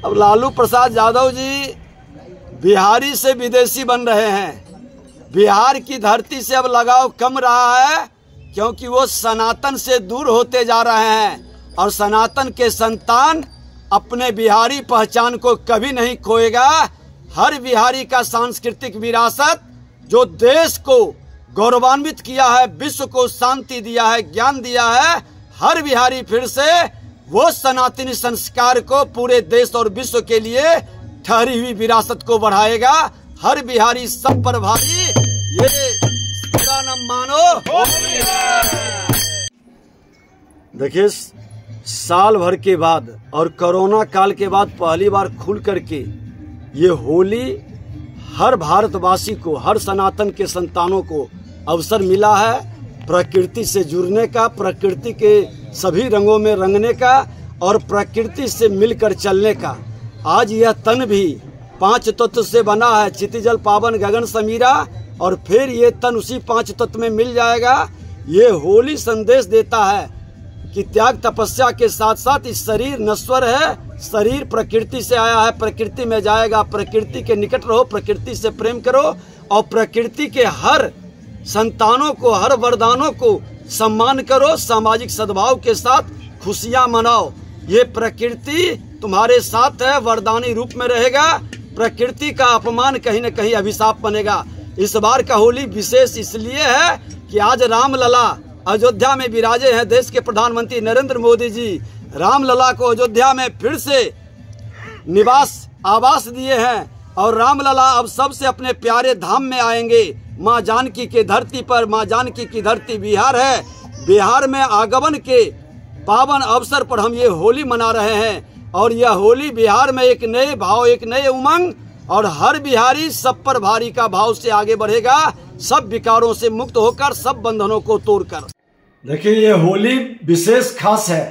अब लालू प्रसाद यादव जी बिहारी से विदेशी बन रहे हैं। बिहार की धरती से अब लगाव कम रहा है, क्योंकि वो सनातन से दूर होते जा रहे हैं और सनातन के संतान अपने बिहारी पहचान को कभी नहीं खोएगा। हर बिहारी का सांस्कृतिक विरासत जो देश को गौरवान्वित किया है, विश्व को शांति दिया है, ज्ञान दिया है, हर बिहारी फिर से वो सनातनी संस्कार को पूरे देश और विश्व के लिए ठहरी हुई विरासत को बढ़ाएगा। हर बिहारी सब पर भारी, ये पूरा न मानो। देखिए, साल भर के बाद और कोरोना काल के बाद पहली बार खुल करके ये होली हर भारतवासी को, हर सनातन के संतानों को अवसर मिला है प्रकृति से जुड़ने का, प्रकृति के सभी रंगों में रंगने का और प्रकृति से मिलकर चलने का। आज यह तन भी 5 तत्व से बना है, क्षितिजल पावन गगन समीरा, और फिर ये तन उसी 5 तत्व में मिल जाएगा। ये होली संदेश देता है कि त्याग तपस्या के साथ साथ इस शरीर नश्वर है, शरीर प्रकृति से आया है, प्रकृति में जाएगा। प्रकृति के निकट रहो, प्रकृति से प्रेम करो और प्रकृति के हर संतानों को, हर वरदानों को सम्मान करो। सामाजिक सद्भाव के साथ खुशियां मनाओ। ये प्रकृति तुम्हारे साथ है, वरदानी रूप में रहेगा। प्रकृति का अपमान कहीं न कहीं अभिशाप बनेगा। इस बार का होली विशेष इसलिए है कि आज रामलला अयोध्या में विराजे हैं। देश के प्रधानमंत्री नरेंद्र मोदी जी रामलला को अयोध्या में फिर से निवास आवास दिए हैं और रामलला अब सबसे अपने प्यारे धाम में आएंगे। माँ जानकी के धरती पर, माँ जानकी की धरती बिहार है। बिहार में आगमन के पावन अवसर पर हम ये होली मना रहे हैं और यह होली बिहार में एक नए भाव, एक नए उमंग और हर बिहारी सब पर भारी का भाव से आगे बढ़ेगा, सब विकारों से मुक्त होकर, सब बंधनों को तोड़कर। देखिए, ये होली विशेष खास है।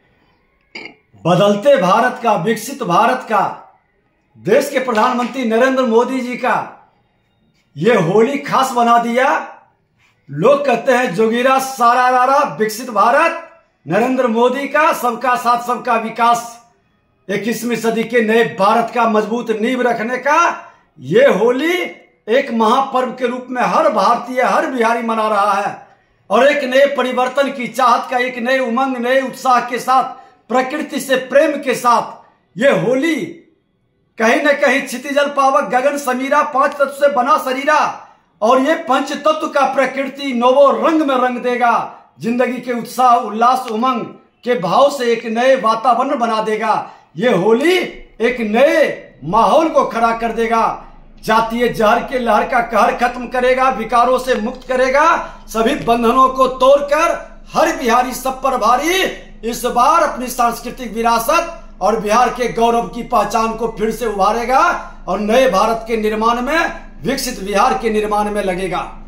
बदलते भारत का, विकसित भारत का, देश के प्रधानमंत्री नरेंद्र मोदी जी का ये होली खास बना दिया। लोग कहते हैं जोगिरा सारा रारा, विकसित भारत नरेंद्र मोदी का, सबका साथ सबका विकास, 21वीं सदी के नए भारत का मजबूत नींव रखने का ये होली एक महापर्व के रूप में हर भारतीय, हर बिहारी मना रहा है और एक नए परिवर्तन की चाहत का, एक नए उमंग, नए उत्साह के साथ, प्रकृति से प्रेम के साथ ये होली कहीं न कहीं क्षितिजल पावक गगन समीरा 5 तत्व से बना शरीरा और ये 5 तत्व का प्रकृति नवो रंग में रंग देगा। जिंदगी के उत्साह, उल्लास, उमंग के भाव से एक नए वातावरण बना देगा। ये होली एक नए माहौल को खड़ा कर देगा। जातीय जहर के लहर का कहर खत्म करेगा, विकारों से मुक्त करेगा, सभी बंधनों को तोड़कर हर बिहारी सब पर भारी इस बार अपनी सांस्कृतिक विरासत और बिहार के गौरव की पहचान को फिर से उभारेगा और नए भारत के निर्माण में, विकसित बिहार के निर्माण में लगेगा।